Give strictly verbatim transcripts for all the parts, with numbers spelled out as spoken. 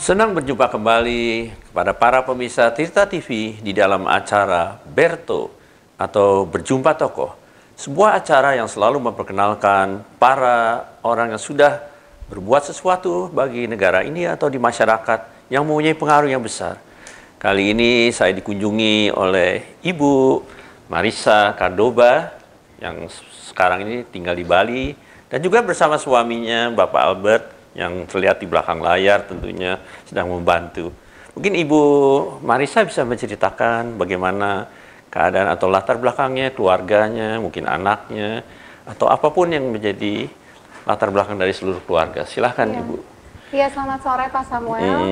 Senang berjumpa kembali kepada para pemirsa Tirta T V di dalam acara Berto atau Berjumpa Tokoh. Sebuah acara yang selalu memperkenalkan para orang yang sudah berbuat sesuatu bagi negara ini atau di masyarakat yang mempunyai pengaruh yang besar. Kali ini saya dikunjungi oleh Ibu Marissa Cordoba yang sekarang ini tinggal di Bali dan juga bersama suaminya Bapak Albert yang terlihat di belakang layar tentunya sedang membantu. Mungkin Ibu Marissa bisa menceritakan bagaimana keadaan atau latar belakangnya, keluarganya, mungkin anaknya, atau apapun yang menjadi latar belakang dari seluruh keluarga. Silahkan ya. Ibu. Iya, selamat sore Pak Samuel. Mm.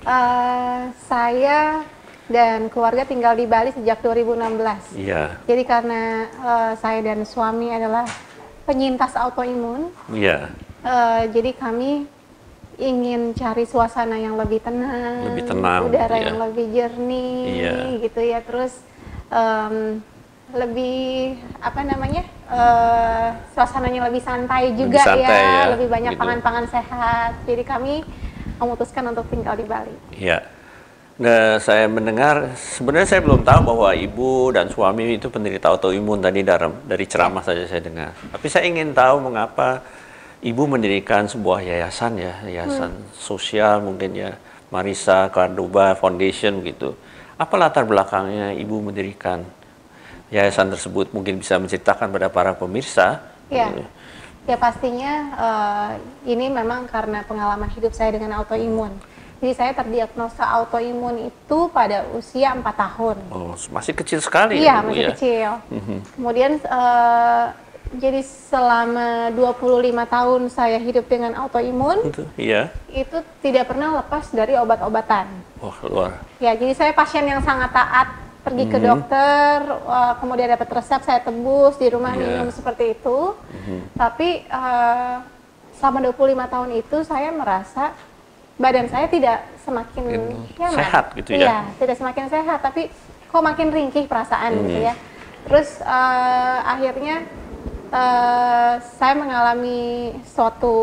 Uh, saya dan keluarga tinggal di Bali sejak dua ribu enam belas. Iya. Jadi karena uh, saya dan suami adalah penyintas autoimun. Iya. Uh, jadi kami ingin cari suasana yang lebih tenang, lebih tenang, udara iya. yang lebih jernih, iya. gitu ya. Terus um, lebih apa namanya, uh, suasananya lebih santai juga, lebih santai, ya. ya, lebih banyak gitu. pangan-pangan sehat. Jadi kami memutuskan untuk tinggal di Bali. Iya. Nah, saya mendengar, sebenarnya saya belum tahu bahwa ibu dan suami itu penderita autoimun tadi dari, dari ceramah saja saya dengar. Tapi saya ingin tahu mengapa ibu mendirikan sebuah yayasan ya, yayasan hmm. sosial mungkin ya, Marissa Cordoba Foundation gitu. Apa latar belakangnya ibu mendirikan yayasan tersebut? Mungkin bisa menceritakan pada para pemirsa. Ya, ya pastinya uh, ini memang karena pengalaman hidup saya dengan autoimun. Jadi saya terdiagnosa autoimun itu pada usia empat tahun. Oh, masih kecil sekali. Iya, ya, masih ya? kecil. Kemudian uh, jadi selama dua puluh lima tahun saya hidup dengan autoimun. Itu, iya. Itu tidak pernah lepas dari obat-obatan. Wah, luar. Ya, jadi saya pasien yang sangat taat, pergi ke Mhm. dokter, uh, kemudian dapat resep saya tebus di rumah Yeah. minum seperti itu. Mhm. Tapi uh, selama dua puluh lima tahun itu saya merasa badan saya tidak semakin nyaman. Sehat gitu ya? Iya, tidak semakin sehat, tapi kok makin ringkih perasaan Mhm. gitu ya. Terus uh, akhirnya uh, saya mengalami suatu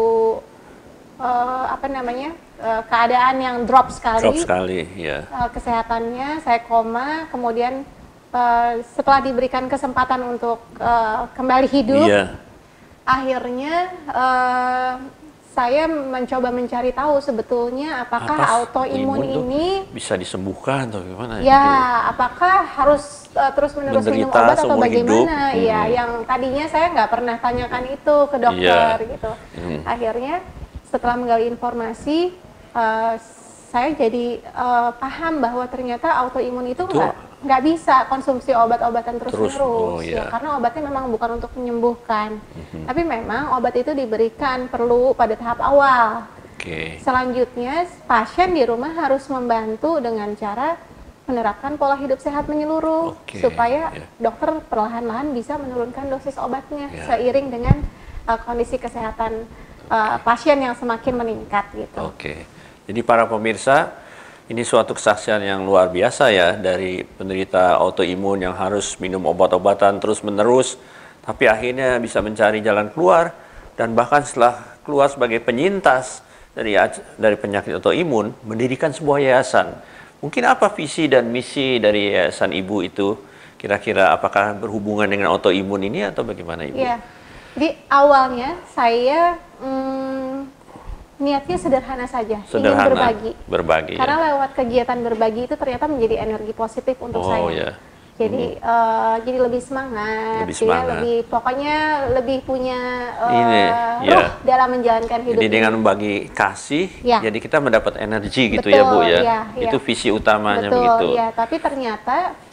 uh, apa namanya uh, keadaan yang drop sekali. Drop sekali, ya. Uh, kesehatannya, saya koma, kemudian uh, setelah diberikan kesempatan untuk uh, kembali hidup, Iya. akhirnya uh, saya mencoba mencari tahu sebetulnya apakah Apa autoimun imun tuh ini bisa disembuhkan atau gimana? ya, apakah harus uh, terus-menerus minum Menderita obat atau seumur bagaimana? hidup. Ya, Hmm. yang tadinya saya nggak pernah tanyakan itu ke dokter Iya. gitu. Hmm. Akhirnya setelah menggali informasi, uh, saya jadi uh, paham bahwa ternyata autoimun itu Itu- nggak nggak bisa konsumsi obat-obatan terus-menerus, Terus, oh, ya, iya. karena obatnya memang bukan untuk menyembuhkan, Mhm. tapi memang obat itu diberikan perlu pada tahap awal. Oke. Selanjutnya, pasien di rumah harus membantu dengan cara menerapkan pola hidup sehat menyeluruh, Oke, supaya ya. dokter perlahan-lahan bisa menurunkan dosis obatnya Ya. seiring dengan uh, kondisi kesehatan uh, pasien yang semakin meningkat gitu. Oke. Jadi para pemirsa, ini suatu kesaksian yang luar biasa ya dari penderita autoimun yang harus minum obat-obatan terus-menerus, tapi akhirnya bisa mencari jalan keluar dan bahkan setelah keluar sebagai penyintas dari dari penyakit autoimun, mendirikan sebuah yayasan. Mungkin apa visi dan misi dari yayasan Ibu itu? Kira-kira apakah berhubungan dengan autoimun ini atau bagaimana Ibu? Iya, jadi awalnya saya hmm, niatnya sederhana saja, Sederhana, ingin berbagi. berbagi, Karena ya. lewat kegiatan berbagi itu ternyata menjadi energi positif untuk Oh, saya. ya. Jadi uh, jadi lebih semangat, Lebih ya, semangat. lebih pokoknya lebih punya uh, Ini, ruh ya. dalam menjalankan hidup. Jadi ini. dengan membagi kasih, Ya. jadi kita mendapat energi gitu Betul, ya Bu ya. ya, ya. Itu visi utamanya Betul, begitu. ya. Tapi ternyata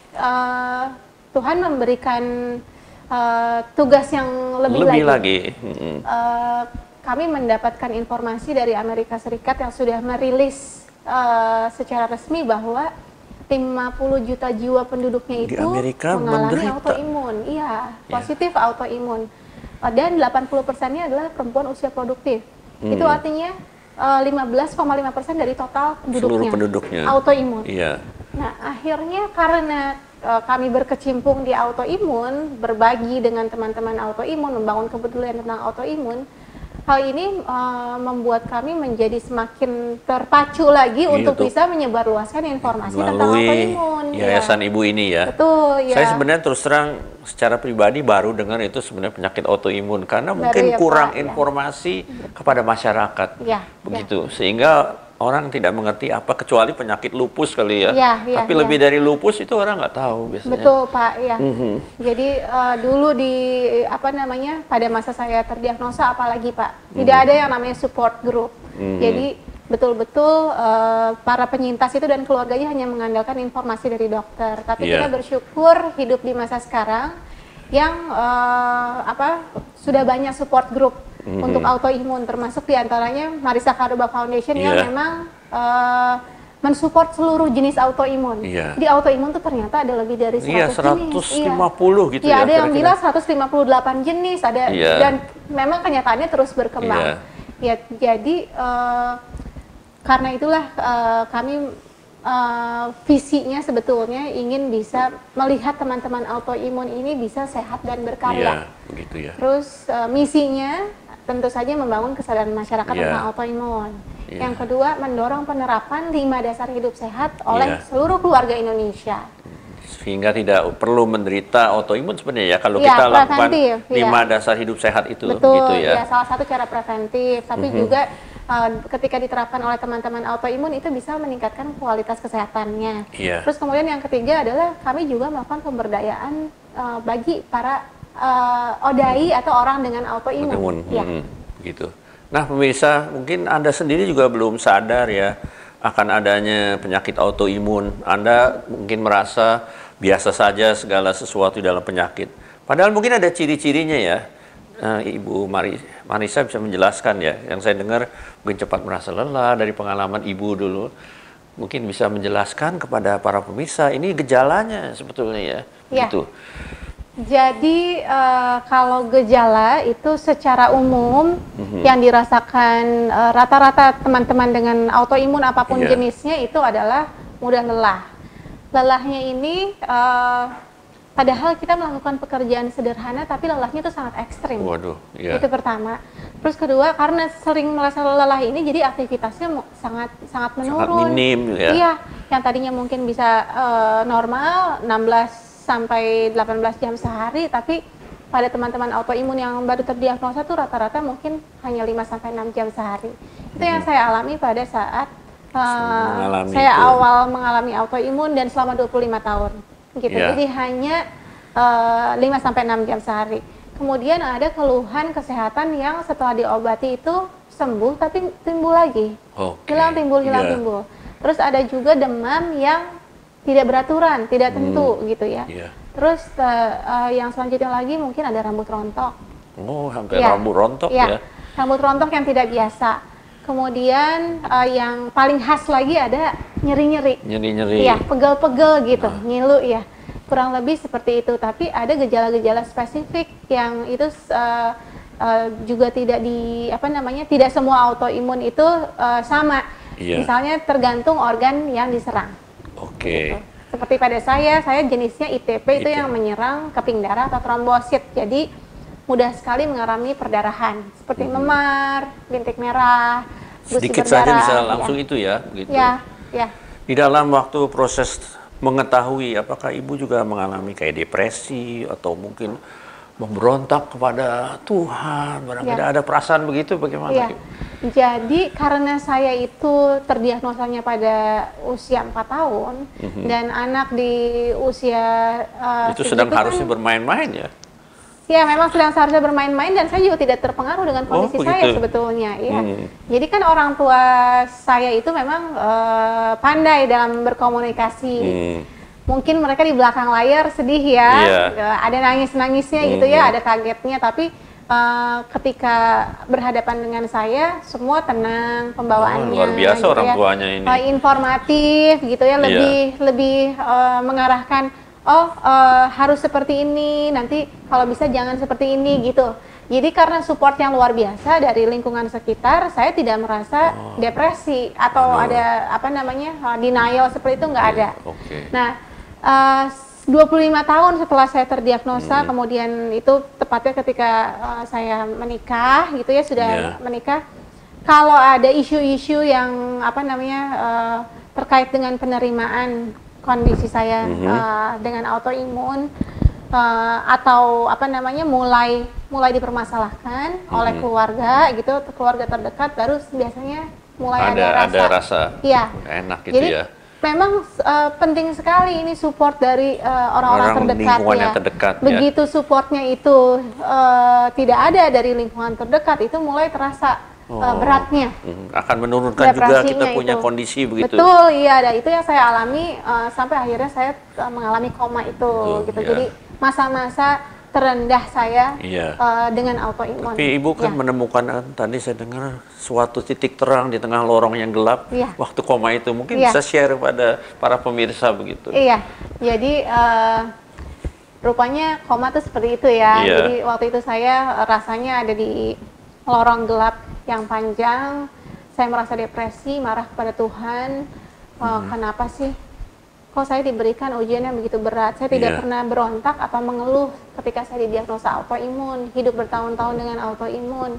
uh, Tuhan memberikan uh, tugas yang lebih, Lebih lagi. lagi. Mm-mm. Uh, kami mendapatkan informasi dari Amerika Serikat yang sudah merilis uh, secara resmi bahwa lima puluh juta jiwa penduduknya Di itu Amerika mengalami menderita. autoimun. Iya, Ya. positif autoimun. Uh, dan delapan puluh persennya adalah perempuan usia produktif. Hmm. Itu artinya uh, lima belas koma lima persen dari total penduduknya, Seluruh penduduknya. autoimun. Iya. Nah, akhirnya karena uh, kami berkecimpung di autoimun, berbagi dengan teman-teman autoimun, membangun kepedulian tentang autoimun, hal ini uh, membuat kami menjadi semakin terpacu lagi Iya, untuk tuh. bisa menyebarluaskan informasi tentang Melalui autoimun. Yayasan Ya. Ibu ini ya. Betul, ya. Saya sebenarnya terus terang secara pribadi baru dengar itu sebenarnya penyakit autoimun karena Baru mungkin ya, kurang Pak, ya. informasi kepada masyarakat. Ya, Begitu. Sehingga orang tidak mengerti apa kecuali penyakit lupus kali ya. Ya, ya, Tapi ya. lebih dari lupus itu orang nggak tahu biasanya. Betul, Pak, ya. Mhm. Jadi uh, dulu di apa namanya pada masa saya terdiagnosa apalagi Pak, tidak ada yang namanya support group. Mhm. Jadi betul-betul uh, para penyintas itu dan keluarganya hanya mengandalkan informasi dari dokter. Tapi Iya. kita bersyukur hidup di masa sekarang yang uh, apa sudah banyak support group Mhm. untuk autoimun, termasuk diantaranya Marisa Karuba Foundation yang Iya. memang uh, mensupport seluruh jenis autoimun. Iya. Di autoimun tuh ternyata ada lebih dari Iya, seratus jenis. seratus lima puluh gitu Iya, ya. ada yang kira-kira. bilang seratus lima puluh delapan jenis, ada Iya. dan memang kenyataannya terus berkembang. Iya. Ya, jadi eh, karena itulah eh, kami eh, visinya sebetulnya ingin bisa melihat teman-teman autoimun ini bisa sehat dan Iya, berkarya. begitu ya. Terus eh, misinya tentu saja membangun kesadaran masyarakat Iya. tentang autoimun. Iya. Yang kedua, mendorong penerapan lima dasar hidup sehat oleh Iya. seluruh keluarga Indonesia. Sehingga tidak perlu menderita autoimun sebenarnya ya kalau Iya, kita lakukan preventif, iya. lima dasar hidup sehat itu Betul, gitu ya. salah satu cara preventif. Tapi Mhm. juga uh, ketika diterapkan oleh teman-teman autoimun itu bisa meningkatkan kualitas kesehatannya. Iya. Terus kemudian yang ketiga adalah kami juga melakukan pemberdayaan uh, bagi para uh, O D A I atau orang dengan autoimun. Autoimun, Ya. mhm, gitu. Nah pemirsa, mungkin Anda sendiri juga belum sadar ya akan adanya penyakit autoimun. Anda mungkin merasa biasa saja segala sesuatu dalam penyakit. Padahal mungkin ada ciri-cirinya ya. Eh, Ibu Mari, Marisa bisa menjelaskan ya. Yang saya dengar mungkin cepat merasa lelah dari pengalaman Ibu dulu. Mungkin bisa menjelaskan kepada para pemirsa ini gejalanya sebetulnya ya. Ya. Gitu. Jadi eh, kalau gejala itu secara umum Mhm. yang dirasakan eh, rata-rata teman-teman dengan autoimun apapun Iya. jenisnya itu adalah mudah lelah. Lelahnya ini eh, padahal kita melakukan pekerjaan sederhana tapi lelahnya itu sangat ekstrim. Waduh, ya. Itu pertama. Terus kedua karena sering merasa lelah ini jadi aktivitasnya mu- sangat sangat menurun. minim ya. Iya, yang tadinya mungkin bisa eh, normal enam belas sampai delapan belas jam sehari, tapi pada teman-teman autoimun yang baru terdiagnosa tuh rata-rata mungkin hanya lima sampai enam jam sehari. Itu yang saya alami pada saat uh, Mengalami saya itu. awal mengalami autoimun dan selama dua puluh lima tahun. Gitu. Iya. Jadi hanya uh, lima sampai enam jam sehari. Kemudian ada keluhan kesehatan yang setelah diobati itu sembuh tapi timbul lagi. Oke. Hilang timbul, hilang Iya. timbul. Terus ada juga demam yang tidak beraturan, tidak tentu Hmm. gitu ya. Iya. Terus uh, uh, yang selanjutnya lagi mungkin ada rambut rontok. Oh, sampai Ya. rambut rontok Ya, ya. rambut rontok yang tidak biasa. Kemudian uh, yang paling khas lagi ada nyeri-nyeri. Nyeri-nyeri. Iya, pegel-pegel gitu, Nah. ngilu ya. Kurang lebih seperti itu. Tapi ada gejala-gejala spesifik yang itu uh, uh, juga tidak di apa namanya, tidak semua autoimun itu uh, sama. Iya. Misalnya tergantung organ yang diserang. Oke. Gitu. Seperti pada saya, saya jenisnya I T P itu I T P. yang menyerang keping darah atau trombosit. Jadi mudah sekali mengalami perdarahan seperti memar, bintik merah, gusi Sedikit berdarah. saja bisa ya. langsung itu ya, begitu. Ya, ya. Di dalam waktu proses mengetahui apakah ibu juga mengalami kayak depresi atau mungkin memberontak kepada Tuhan, barang Ya. tidak ada perasaan begitu bagaimana? Iya. Ibu? Jadi karena saya itu terdiagnosanya pada usia empat tahun Mhm. dan anak di usia uh, Itu sedang segitu harusnya kan, bermain-main ya. ya memang sedang seharusnya bermain-main dan saya juga tidak terpengaruh dengan Oh, kondisi saya begitu. sebetulnya. Ya. Hmm. Jadi kan orang tua saya itu memang uh, pandai dalam berkomunikasi. Hmm. Mungkin mereka di belakang layar sedih ya, Iya. uh, ada nangis-nangisnya gitu ya, Mhm. ada kagetnya, tapi uh, ketika berhadapan dengan saya semua tenang pembawaannya. Oh, luar biasa gitu orang ya. tuanya ini. Uh, informatif gitu ya, Iya. lebih lebih uh, mengarahkan oh uh, harus seperti ini, nanti kalau bisa jangan seperti ini gitu. Jadi karena support yang luar biasa dari lingkungan sekitar, saya tidak merasa Oh. depresi atau Aduh. ada apa namanya uh, denial seperti itu nggak ada. Oke. Nah, uh, dua puluh lima tahun setelah saya terdiagnosa, hmm. kemudian itu tepatnya ketika uh, saya menikah gitu ya, sudah yeah. menikah. Kalau ada isu-isu yang apa namanya uh, terkait dengan penerimaan kondisi saya mm-hmm. uh, dengan autoimun uh, atau apa namanya mulai mulai dipermasalahkan mm-hmm. oleh keluarga gitu, keluarga terdekat, baru biasanya mulai ada, ada rasa, ada rasa ya. enak gitu. Jadi, ya. Memang uh, penting sekali ini support dari uh, orang-orang terdekat ya. terdekat. Begitu ya. supportnya itu uh, tidak ada dari lingkungan terdekat, itu mulai terasa oh. uh, beratnya. Hmm. Akan menurunkan juga kita punya itu. kondisi begitu. Betul, iya. Dan itu yang saya alami uh, sampai akhirnya saya uh, mengalami koma itu, oh, gitu. Ya. Jadi masa-masa terendah saya iya. uh, dengan autoimun. Tapi Ibu kan ya. menemukan, tadi saya dengar suatu titik terang di tengah lorong yang gelap ya. waktu koma itu. Mungkin ya. bisa share pada para pemirsa begitu. Iya, jadi uh, rupanya koma itu seperti itu ya. Iya. Jadi waktu itu saya rasanya ada di lorong gelap yang panjang. Saya merasa depresi, marah kepada Tuhan. Uh, hmm. Kenapa sih? Kok saya diberikan ujian yang begitu berat? Saya tidak yeah. pernah berontak atau mengeluh ketika saya didiagnosa autoimun, hidup bertahun-tahun dengan autoimun,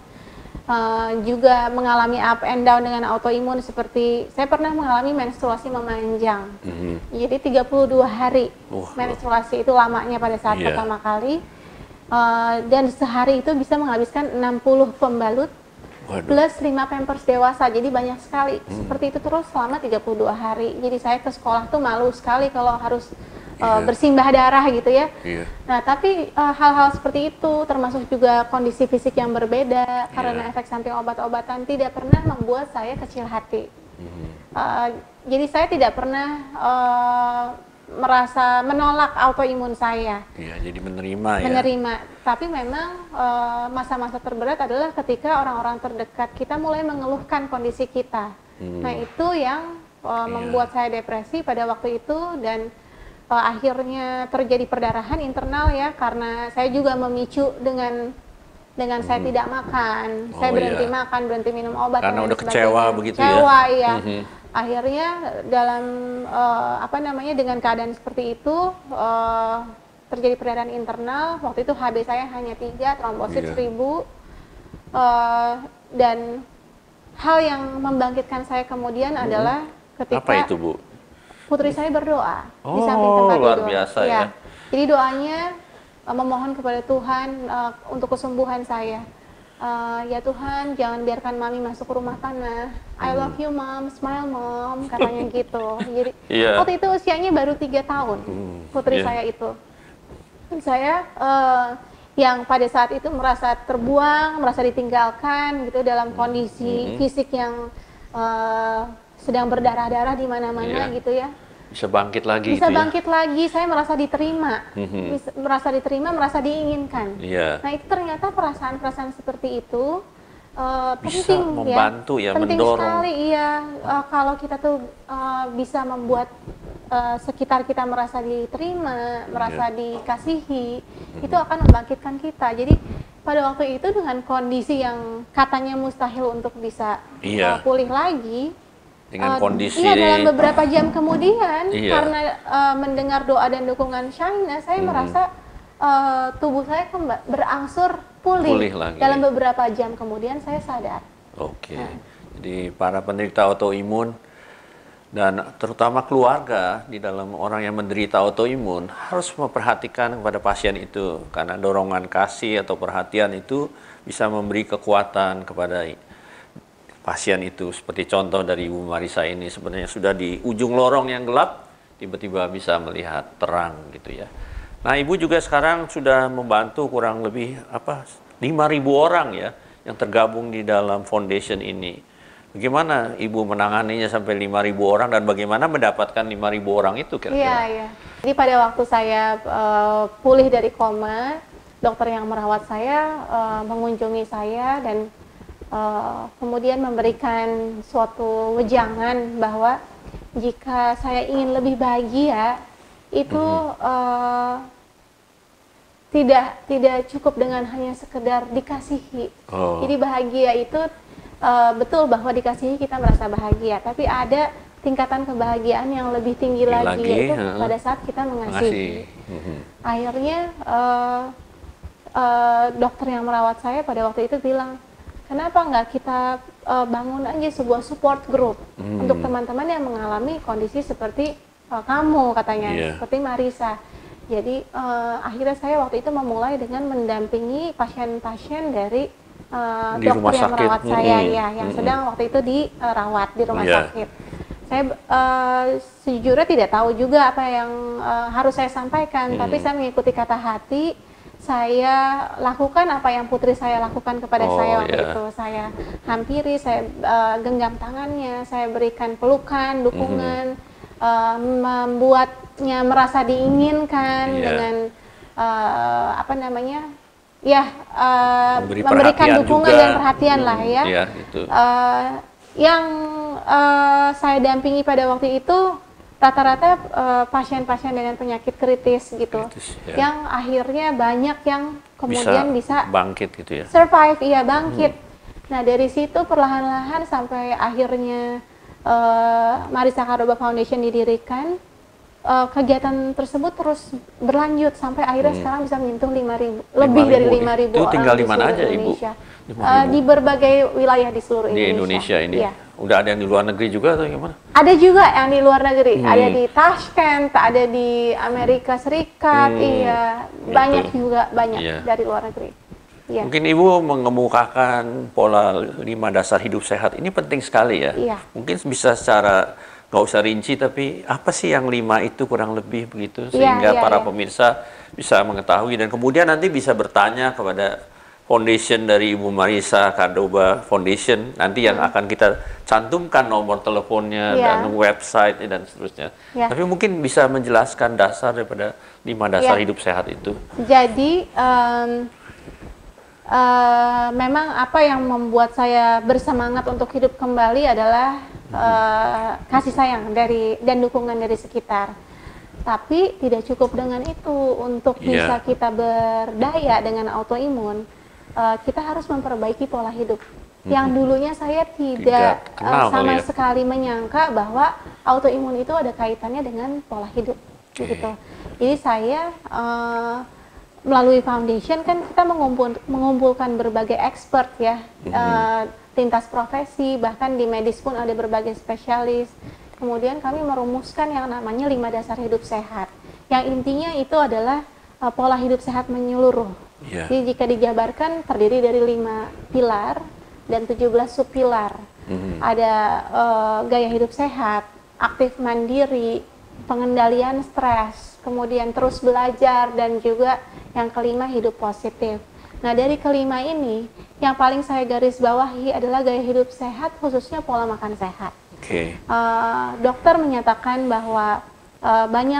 uh, juga mengalami up and down dengan autoimun, seperti saya pernah mengalami menstruasi memanjang. Mm-hmm. Jadi tiga puluh dua hari uh, menstruasi itu lamanya pada saat yeah. pertama kali, uh, dan sehari itu bisa menghabiskan enam puluh pembalut. Waduh. Plus lima pampers dewasa, jadi banyak sekali. Hmm. Seperti itu terus selama tiga puluh dua hari. Jadi saya ke sekolah tuh malu sekali kalau harus yeah. uh, bersimbah darah gitu ya. Yeah. Nah, tapi uh, hal-hal seperti itu, termasuk juga kondisi fisik yang berbeda yeah. karena efek samping obat-obatan, tidak pernah membuat saya kecil hati. Hmm. Uh, jadi saya tidak pernah uh, merasa menolak autoimun saya. Iya, jadi menerima, ya. Menerima. Tapi memang masa-masa uh, terberat adalah ketika orang-orang terdekat kita mulai mengeluhkan kondisi kita. Hmm. Nah, itu yang uh, yeah. membuat saya depresi pada waktu itu, dan uh, akhirnya terjadi perdarahan internal ya, karena saya juga memicu dengan dengan hmm. saya tidak makan. Oh, saya berhenti yeah. makan, berhenti minum obat. Karena udah kecewa begitu kecewa, ya. Kecewa, iya. Mm-hmm. Akhirnya dalam uh, apa namanya dengan keadaan seperti itu uh, terjadi perdarahan internal. Waktu itu H B saya hanya tiga, trombosit yeah. seribu, uh, dan hal yang membangkitkan saya kemudian hmm. adalah ketika apa itu, Bu? Putri saya berdoa oh, di samping tempat luar tidur. biasa ya. ya. Jadi doanya uh, memohon kepada Tuhan uh, untuk kesembuhan saya. Uh, ya Tuhan, jangan biarkan Mami masuk ke rumah tanah. I love you Mom, smile Mom, katanya gitu. Jadi yeah. waktu itu usianya baru tiga tahun, hmm. putri yeah. saya itu. Dan saya uh, yang pada saat itu merasa terbuang, merasa ditinggalkan gitu dalam kondisi hmm. fisik yang uh, sedang berdarah-darah di mana-mana yeah. gitu ya. Bisa bangkit lagi. Bisa gitu bangkit ya? lagi. Saya merasa diterima, mm-hmm. bisa, merasa diterima, merasa diinginkan. Yeah. Nah, itu ternyata perasaan-perasaan seperti itu uh, bisa penting membantu ya, ya, penting mendorong. sekali. Iya, uh, kalau kita tuh uh, bisa membuat uh, sekitar kita merasa diterima, merasa yeah. dikasihi, mm-hmm. itu akan membangkitkan kita. Jadi pada waktu itu dengan kondisi yang katanya mustahil untuk bisa yeah. uh, pulih lagi. Dengan kondisi uh, iya, dalam beberapa jam kemudian iya. karena uh, mendengar doa dan dukungan Shaina, saya hmm. merasa uh, tubuh saya kembali berangsur pulih, pulih lagi. Dalam beberapa jam kemudian saya sadar. Oke, nah. Jadi para penderita autoimun dan terutama keluarga di dalam orang yang menderita autoimun harus memperhatikan kepada pasien itu, karena dorongan kasih atau perhatian itu bisa memberi kekuatan kepada pasien itu. Seperti contoh dari Ibu Marisa ini, sebenarnya sudah di ujung lorong yang gelap, tiba-tiba bisa melihat terang gitu ya. Nah, Ibu juga sekarang sudah membantu kurang lebih apa lima ribu orang ya yang tergabung di dalam foundation ini. Bagaimana Ibu menanganinya sampai lima ribu orang, dan bagaimana mendapatkan lima ribu orang itu kira-kira? Iya, iya. Jadi pada waktu saya uh, pulih dari koma, dokter yang merawat saya uh, mengunjungi saya dan Uh, kemudian memberikan suatu wejangan bahwa jika saya ingin lebih bahagia itu mm-hmm. uh, tidak tidak cukup dengan hanya sekedar dikasihi. Oh. Jadi bahagia itu uh, betul bahwa dikasihi kita merasa bahagia, tapi ada tingkatan kebahagiaan yang lebih tinggi lagi, lagi yaitu uh, pada saat kita mengasihi. uh-huh. Akhirnya uh, uh, dokter yang merawat saya pada waktu itu bilang, kenapa nggak kita uh, bangun aja sebuah support group hmm. untuk teman-teman yang mengalami kondisi seperti uh, kamu katanya, yeah. seperti Marisa. Jadi uh, akhirnya saya waktu itu memulai dengan mendampingi pasien-pasien dari uh, dokter yang merawat sakit. saya, hmm. ya, yang hmm. sedang waktu itu dirawat di rumah yeah. sakit. Saya uh, sejujurnya tidak tahu juga apa yang uh, harus saya sampaikan, hmm. tapi saya mengikuti kata hati. Saya lakukan apa yang putri saya lakukan kepada oh, saya waktu yeah. itu. Saya hampiri, saya uh, genggam tangannya, saya berikan pelukan, dukungan, mm-hmm. uh, membuatnya merasa diinginkan yeah. dengan uh, apa namanya, ya uh, Memberi memberikan dukungan juga. dan perhatian hmm, lah ya. Yeah, itu. Uh, yang uh, saya dampingi pada waktu itu rata-rata uh, pasien-pasien dengan penyakit kritis gitu, kritis, ya. yang akhirnya banyak yang kemudian bisa, bisa bangkit gitu ya, survive, iya bangkit. Hmm. Nah dari situ perlahan-lahan sampai akhirnya uh, Marisa Kadoba Foundation didirikan, uh, kegiatan tersebut terus berlanjut sampai akhirnya hmm. sekarang bisa menyentuh lima ribu, lebih dari lima ribu orang tinggal di mana aja Indonesia. Ibu? Uh, di berbagai wilayah di seluruh di Indonesia. Indonesia ini. Ya. Udah ada yang di luar negeri juga atau gimana? Ada juga yang di luar negeri, hmm. ada di Tashkent, ada di Amerika Serikat, hmm. iya, banyak gitu. juga banyak yeah. dari luar negeri. Yeah. Mungkin Ibu mengemukakan pola lima dasar hidup sehat ini penting sekali ya. Yeah. Mungkin bisa secara nggak usah rinci, tapi apa sih yang lima itu kurang lebih begitu sehingga yeah, yeah, para yeah. pemirsa bisa mengetahui dan kemudian nanti bisa bertanya kepada Foundation dari Ibu Marisa Kadoba Foundation nanti yang hmm. akan kita cantumkan nomor teleponnya yeah. dan website dan seterusnya. Yeah. Tapi mungkin bisa menjelaskan dasar daripada lima dasar yeah. hidup sehat itu. Jadi um, uh, memang apa yang membuat saya bersemangat untuk hidup kembali adalah hmm. uh, kasih sayang dari dan dukungan dari sekitar. Tapi tidak cukup dengan itu untuk yeah. bisa kita berdaya dengan autoimun. Uh, kita harus memperbaiki pola hidup. Hmm. Yang dulunya saya tidak, tidak uh, sama ya. sekali menyangka bahwa autoimun itu ada kaitannya dengan pola hidup, okay. gitu. Jadi saya uh, melalui foundation kan kita mengumpul, mengumpulkan berbagai expert ya, hmm. uh, lintas profesi, bahkan di medis pun ada berbagai spesialis. Kemudian kami merumuskan yang namanya lima dasar hidup sehat. Yang intinya itu adalah uh, pola hidup sehat menyeluruh. Yeah. Jadi jika dijabarkan terdiri dari lima pilar dan tujuh belas subpilar. Mm-hmm. Ada uh, gaya hidup sehat, aktif mandiri, pengendalian stres, kemudian terus belajar, dan juga yang kelima hidup positif. Nah dari kelima ini, yang paling saya garis bawahi adalah gaya hidup sehat, khususnya pola makan sehat. Okay. Uh, dokter menyatakan bahwa uh, banyak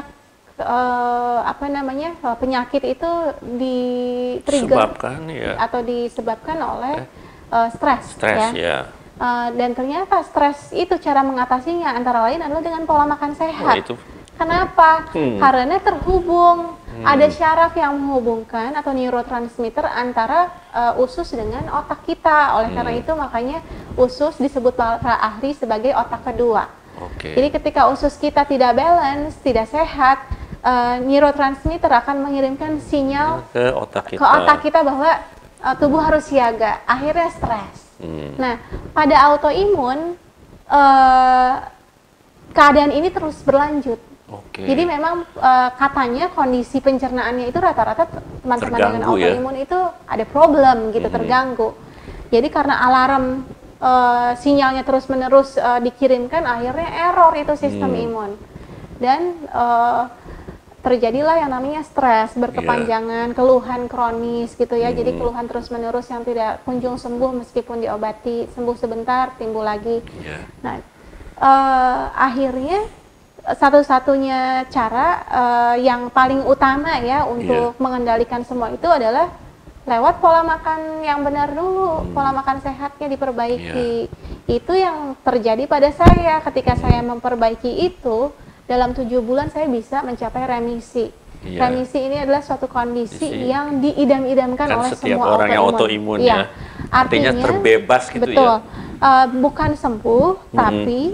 Uh, apa namanya uh, penyakit itu di-trigger ya. atau disebabkan oleh uh, stres, stres ya. ya. Uh, dan ternyata stres itu cara mengatasinya antara lain adalah dengan pola makan sehat. Oh, itu. Kenapa? Hmm. Karena terhubung, hmm. ada syaraf yang menghubungkan atau neurotransmitter antara uh, usus dengan otak kita. Oleh hmm. karena itu makanya usus disebut para ahli sebagai otak kedua. Okay. Jadi ketika usus kita tidak balance, tidak sehat, Uh, neurotransmitter akan mengirimkan sinyal ke otak kita, ke otak kita bahwa uh, tubuh harus siaga, akhirnya stres. Hmm. Nah, pada autoimun uh, keadaan ini terus berlanjut. Okay. Jadi memang uh, katanya kondisi pencernaannya itu rata-rata teman-teman dengan autoimun ya? itu ada problem gitu, hmm. terganggu. Jadi karena alarm uh, sinyalnya terus-menerus uh, dikirimkan, akhirnya error itu sistem hmm. imun. Dan uh, terjadilah yang namanya stres berkepanjangan, yeah. keluhan kronis gitu ya. Hmm. Jadi keluhan terus-menerus yang tidak kunjung sembuh meskipun diobati, sembuh sebentar timbul lagi. Yeah. Nah, uh, akhirnya satu-satunya cara uh, yang paling utama ya untuk yeah. mengendalikan semua itu adalah lewat pola makan yang benar dulu, hmm. pola makan sehatnya diperbaiki. Yeah. Itu yang terjadi pada saya ketika saya memperbaiki itu. Dalam tujuh bulan saya bisa mencapai remisi. Iya. Remisi ini adalah suatu kondisi Isi. yang diidam-idamkan kan oleh semua orang yang autoimun ya. Artinya Artinya terbebas gitu betul, ya. Uh, bukan sembuh, mm-hmm. tapi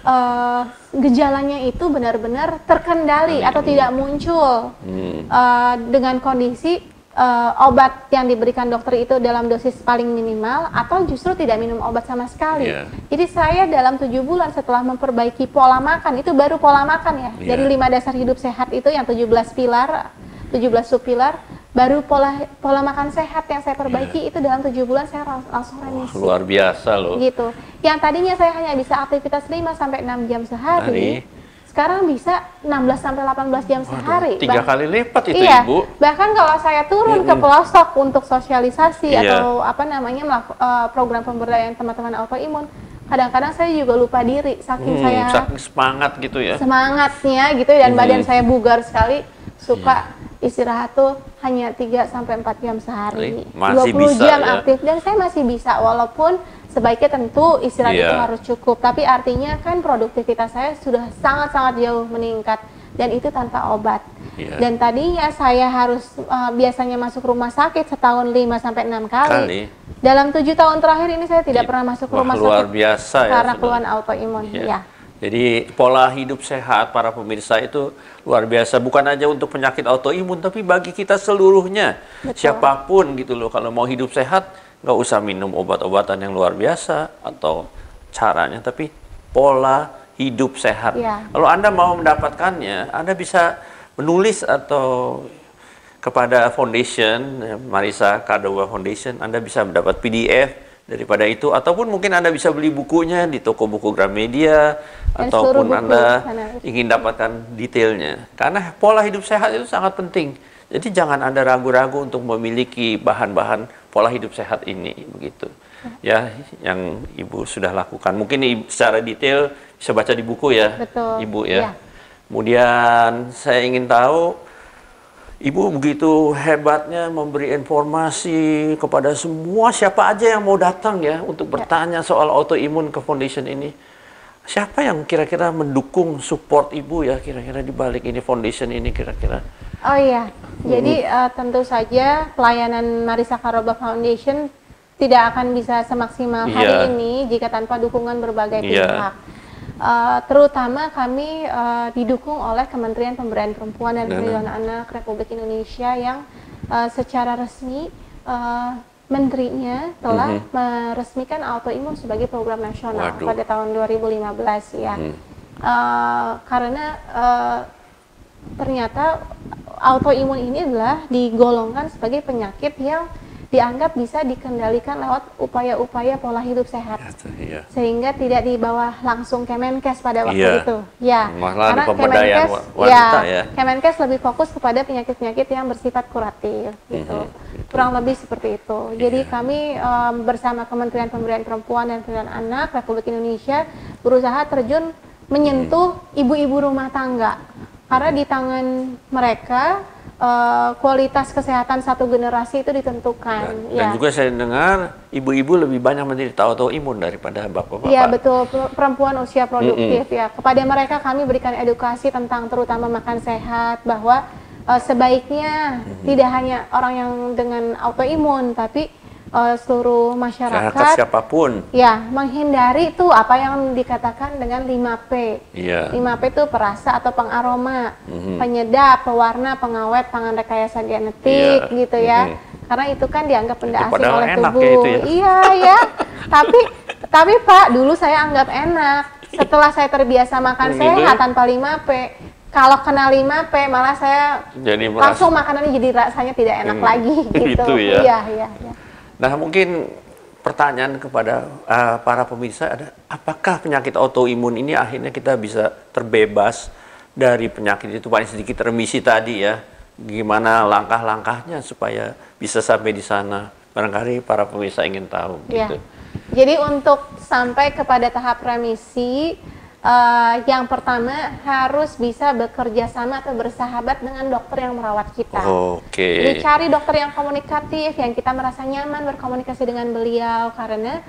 uh, gejalanya itu benar-benar terkendali Hmm. atau tidak muncul Hmm. uh, dengan kondisi uh, obat yang diberikan dokter itu dalam dosis paling minimal atau justru tidak minum obat sama sekali. Yeah. Jadi saya dalam tujuh bulan setelah memperbaiki pola makan, itu baru pola makan ya, Yeah. dari lima dasar hidup sehat itu yang tujuh belas pilar, tujuh belas subpilar, baru pola pola makan sehat yang saya perbaiki itu dalam tujuh bulan saya lang- langsung remisi. Wah, luar biasa loh. Gitu. Yang tadinya saya hanya bisa aktivitas lima sampai enam jam sehari, Hari. sekarang bisa enam belas sampai delapan belas jam sehari. Tiga Bah- kali lipat itu iya, Ibu. bahkan kalau saya turun ke pelosok untuk sosialisasi Iya. atau apa namanya melaku- eh, program pemberdayaan teman-teman autoimun, kadang-kadang saya juga lupa diri saking Hmm, saya saking semangat gitu ya. semangatnya gitu dan Hmm. badan saya bugar sekali, suka istirahat tuh hanya tiga sampai empat jam sehari. Masih dua puluh bisa, jam ya? aktif dan saya masih bisa walaupun sebaiknya tentu istirahat Iya. itu harus cukup, tapi artinya kan produktivitas saya sudah sangat-sangat jauh meningkat dan itu tanpa obat. Iya. Dan tadinya saya harus uh, biasanya masuk rumah sakit setahun lima sampai enam kali. Kali. Dalam tujuh tahun terakhir ini saya tidak pernah masuk Wah, rumah luar sakit biasa ya, karena saudara. keluhan autoimun. Iya. Ya. Jadi pola hidup sehat para pemirsa itu luar biasa, bukan aja untuk penyakit autoimun tapi bagi kita seluruhnya. Betul. Siapapun gitu loh, kalau mau hidup sehat nggak usah minum obat-obatan yang luar biasa atau caranya, tapi pola hidup sehat. Iya. Kalau Anda mau mendapatkannya, Anda bisa menulis atau kepada foundation Marisa Cardova Foundation, Anda bisa mendapat P D F daripada itu, ataupun mungkin Anda bisa beli bukunya di toko buku Gramedia, Dan seluruh ataupun buku Anda sana. ingin dapatkan detailnya. Karena pola hidup sehat itu sangat penting. Jadi jangan Anda ragu-ragu untuk memiliki bahan-bahan pola hidup sehat ini, begitu. Ya, yang Ibu sudah lakukan. Mungkin Ibu secara detail bisa baca di buku ya, Betul. Ibu ya. Iya. Kemudian saya ingin tahu, Ibu begitu hebatnya memberi informasi kepada semua siapa aja yang mau datang ya untuk bertanya soal autoimun ke foundation ini. Siapa yang kira-kira mendukung support Ibu ya kira-kira di balik ini foundation ini kira-kira? Oh iya, jadi uh, tentu saja pelayanan Marisa Cardova Foundation tidak akan bisa semaksimal hari Iya. ini jika tanpa dukungan berbagai Iya. pihak. Uh, terutama kami uh, didukung oleh Kementerian Pemberdayaan Perempuan dan Nah, Perlindungan Anak Republik Indonesia yang uh, secara resmi uh, menterinya telah Mhm. meresmikan autoimun sebagai program nasional Waduh. pada tahun dua ribu lima belas ya. Hmm. Uh, karena uh, ternyata autoimun ini adalah digolongkan sebagai penyakit yang dianggap bisa dikendalikan lewat upaya-upaya pola hidup sehat, Iya. sehingga tidak di bawah langsung Kemenkes pada waktu Iya. itu. Ya, Malah karena di pemberdayaan Kemenkes, wa- wanita ya. Kemenkes lebih fokus kepada penyakit-penyakit yang bersifat kuratif, gitu. Mhm, Kurang lebih seperti itu. Jadi Iya. kami um, bersama Kementerian Pemberdayaan Perempuan dan Perlindungan Anak Republik Indonesia berusaha terjun menyentuh ibu-ibu rumah tangga, karena di tangan mereka uh, kualitas kesehatan satu generasi itu ditentukan. Dan, ya. dan juga saya dengar ibu-ibu lebih banyak menderita autoimun daripada bapak-bapak. Iya betul, per- perempuan usia produktif ya. Kepada mereka kami berikan edukasi tentang terutama makan sehat, bahwa uh, sebaiknya tidak hanya orang yang dengan autoimun, tapi uh, seluruh Sehat masyarakat siapapun. ya menghindari tuh apa yang dikatakan dengan lima P. Iya. lima P itu perasa atau pengaroma, Mhm. penyedap, pewarna, pengawet, pangan rekayasa genetik Iya. gitu ya. Mhm. Karena itu kan dianggap benda Itu asing padahal oleh enak ya tubuh. itu ya. Iya ya. tapi tapi Pak, dulu saya anggap enak. Setelah saya terbiasa makan Gitu sehat ya. tanpa lima P, kalau kena lima P malah saya Jadi merasa- langsung makanannya jadi rasanya tidak enak Hmm. lagi gitu. Itu ya. Iya, iya, iya. Nah, mungkin pertanyaan kepada uh, para pemirsa ada, apakah penyakit autoimun ini akhirnya kita bisa terbebas dari penyakit itu, paling sedikit remisi tadi ya? Gimana langkah-langkahnya supaya bisa sampai di sana? Barangkali para pemirsa ingin tahu. Ya. Gitu. Jadi untuk sampai kepada tahap remisi, eh, yang pertama harus bisa bekerja sama atau bersahabat dengan dokter yang merawat kita. Oke. Jadi cari dokter yang komunikatif, yang kita merasa nyaman berkomunikasi dengan beliau, karena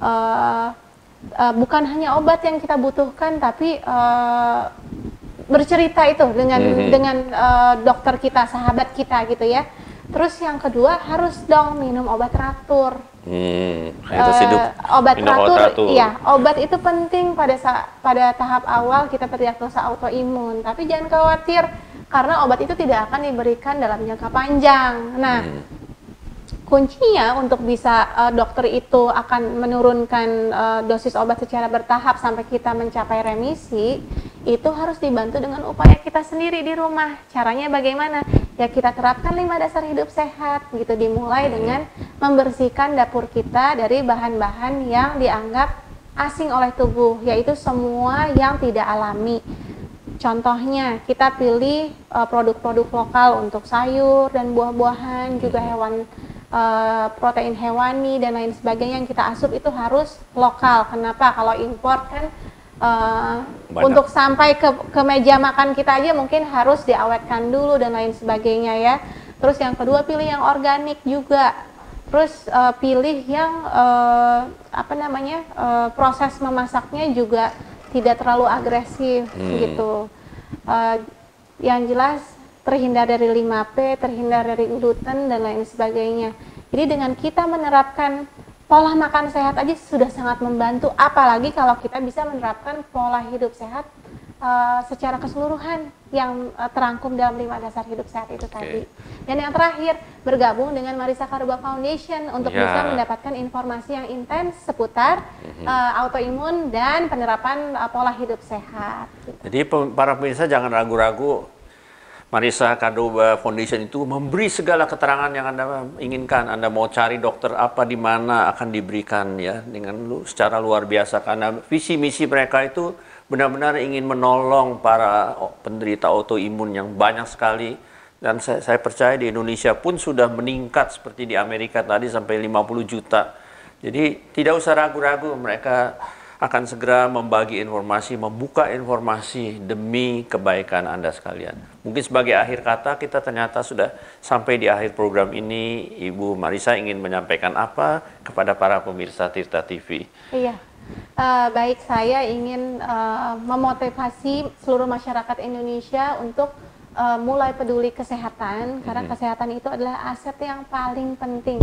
eh, eh, bukan hanya obat yang kita butuhkan, tapi eh, bercerita itu dengan Mhm. dengan eh, dokter kita, sahabat kita gitu ya. Terus yang kedua harus dong minum obat teratur. Hmm, hiatus hidup. Uh, obat minum teratur, teratur. ya obat itu penting pada saat pada tahap awal kita terdiagnosa autoimun. Tapi jangan khawatir karena obat itu tidak akan diberikan dalam jangka panjang. Nah, hmm. kuncinya untuk bisa uh, dokter itu akan menurunkan uh, dosis obat secara bertahap sampai kita mencapai remisi, itu harus dibantu dengan upaya kita sendiri di rumah. Caranya bagaimana? Ya kita terapkan lima dasar hidup sehat gitu, dimulai dengan membersihkan dapur kita dari bahan-bahan yang dianggap asing oleh tubuh, yaitu semua yang tidak alami. Contohnya, kita pilih produk-produk uh, lokal untuk sayur dan buah-buahan, juga hewan uh, protein hewani dan lain sebagainya yang kita asup itu harus lokal. Kenapa? Kalau impor kan uh, untuk sampai ke, ke meja makan kita aja mungkin harus diawetkan dulu dan lain sebagainya ya. Terus yang kedua, pilih yang organik juga. Terus uh, pilih yang uh, apa namanya uh, proses memasaknya juga tidak terlalu agresif hmm. gitu. Uh, yang jelas terhindar dari lima P, terhindar dari gluten dan lain sebagainya. Jadi dengan kita menerapkan pola makan sehat aja sudah sangat membantu, apalagi kalau kita bisa menerapkan pola hidup sehat uh, secara keseluruhan yang uh, terangkum dalam lima dasar hidup sehat itu okay. tadi. Dan yang terakhir, bergabung dengan Marisa Karuba Foundation untuk yeah. bisa mendapatkan informasi yang intens seputar mm-hmm. uh, autoimun dan penerapan uh, pola hidup sehat. Gitu. Jadi para pemirsa jangan ragu-ragu, Marisa Karuba Foundation itu memberi segala keterangan yang Anda inginkan. Anda mau cari dokter apa di mana akan diberikan ya dengan lu secara luar biasa, karena visi misi mereka itu benar-benar ingin menolong para penderita autoimun yang banyak sekali. Dan saya, saya percaya di Indonesia pun sudah meningkat seperti di Amerika tadi sampai lima puluh juta. Jadi tidak usah ragu-ragu, mereka akan segera membagi informasi, membuka informasi demi kebaikan Anda sekalian. Mungkin sebagai akhir kata, kita ternyata sudah sampai di akhir program ini. Ibu Marisa ingin menyampaikan apa kepada para pemirsa Tirta T V? Iya, uh, baik, saya ingin uh, memotivasi seluruh masyarakat Indonesia untuk uh, mulai peduli kesehatan, karena mm-hmm. kesehatan itu adalah aset yang paling penting.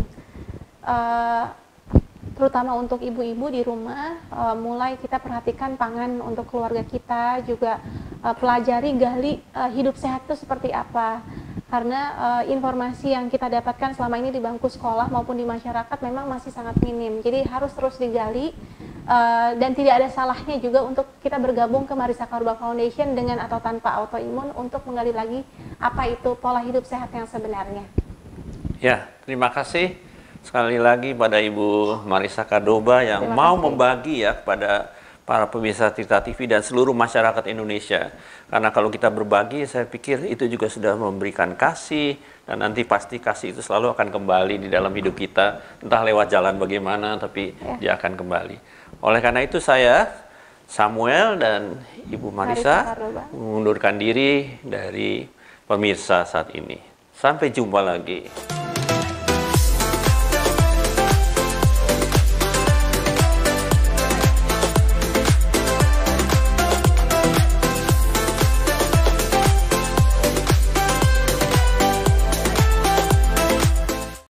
Uh, terutama untuk ibu-ibu di rumah, uh, mulai kita perhatikan pangan untuk keluarga kita, juga uh, pelajari, gali uh, hidup sehat itu seperti apa. Karena uh, informasi yang kita dapatkan selama ini di bangku sekolah maupun di masyarakat memang masih sangat minim. Jadi harus terus digali, uh, dan tidak ada salahnya juga untuk kita bergabung ke Marisa Karuba Foundation dengan atau tanpa autoimun untuk menggali lagi apa itu pola hidup sehat yang sebenarnya. Ya, terima kasih sekali lagi pada Ibu Marisa Karuba yang Terima mau kasih. membagi ya kepada para pemirsa Tirta T V dan seluruh masyarakat Indonesia. Karena kalau kita berbagi, saya pikir itu juga sudah memberikan kasih, dan nanti pasti kasih itu selalu akan kembali di dalam hidup kita, entah lewat jalan bagaimana, tapi ya. dia akan kembali. Oleh karena itu saya, Samuel dan Ibu Marisa, Marisa mengundurkan diri dari pemirsa saat ini. Sampai jumpa lagi.